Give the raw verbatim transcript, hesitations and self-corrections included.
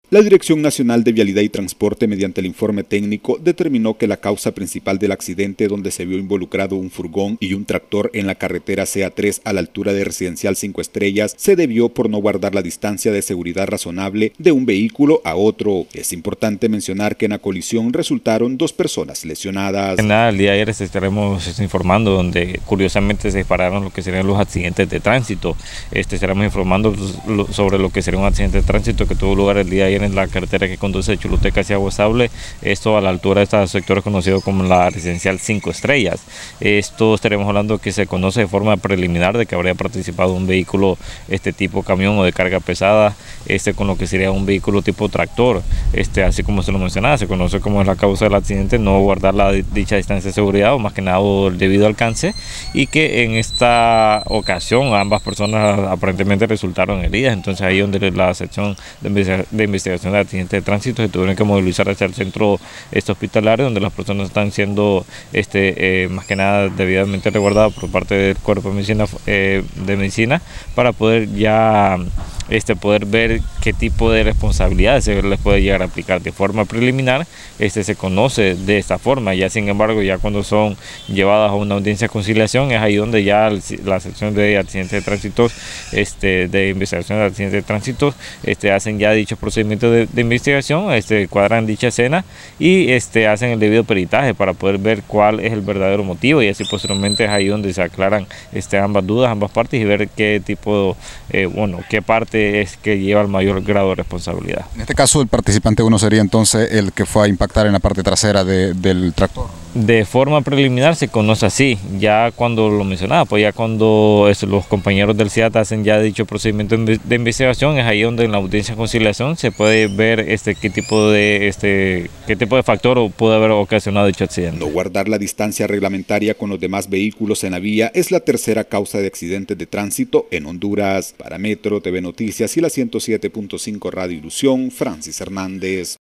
La Dirección Nacional de Vialidad y Transporte, mediante el informe técnico, determinó que la causa principal del accidente, donde se vio involucrado un furgón y un tractor en la carretera C A tres a la altura de Residencial Cinco Estrellas, se debió por no guardar la distancia de seguridad razonable de un vehículo a otro. Es importante mencionar que en la colisión resultaron dos personas lesionadas. En nada, el día de ayer estaremos informando donde curiosamente se dispararon lo que serían los accidentes de tránsito. Este, estaremos informando sobre lo que sería un accidente de tránsito que tuvo lugar el día de ayer en la carretera que conduce de Choluteca hacia Aguasable, esto a la altura de este sector conocido como la Residencial Cinco Estrellas. Esto estaremos hablando que se conoce de forma preliminar de que habría participado un vehículo este tipo camión o de carga pesada, este con lo que sería un vehículo tipo tractor, este así como se lo mencionaba, se conoce como es la causa del accidente, no guardar la dicha distancia de seguridad o más que nada el debido alcance, y que en esta ocasión ambas personas aparentemente resultaron heridas. Entonces ahí donde la sección de investigación de accidentes de tránsito se tuvieron que movilizar hacia el centro este hospitalario, donde las personas están siendo este eh, más que nada debidamente resguardadas por parte del cuerpo de medicina, eh, de medicina para poder ya este poder ver qué tipo de responsabilidades se les puede llegar a aplicar. De forma preliminar este se conoce de esta forma, ya sin embargo ya cuando son llevadas a una audiencia de conciliación es ahí donde ya la sección de accidentes de tránsito este de investigación de accidentes de tránsito este hacen ya dichos procedimientos de, de investigación, este cuadran dicha escena y este hacen el debido peritaje para poder ver cuál es el verdadero motivo, y así posteriormente es ahí donde se aclaran este ambas dudas, ambas partes, y ver qué tipo eh, bueno qué parte es que lleva el mayor grado de responsabilidad. En este caso el participante uno sería entonces el que fue a impactar en la parte trasera de, del tractor. De forma preliminar se conoce así, ya cuando lo mencionaba, pues ya cuando es, los compañeros del C I A T hacen ya dicho procedimiento de investigación, es ahí donde en la audiencia de conciliación se puede ver este qué tipo de este qué tipo de factor puede haber ocasionado dicho accidente. No guardar la distancia reglamentaria con los demás vehículos en la vía es la tercera causa de accidentes de tránsito en Honduras. Para Metro, T V Noticias y la ciento siete punto cinco Radio Ilusión, Francis Hernández.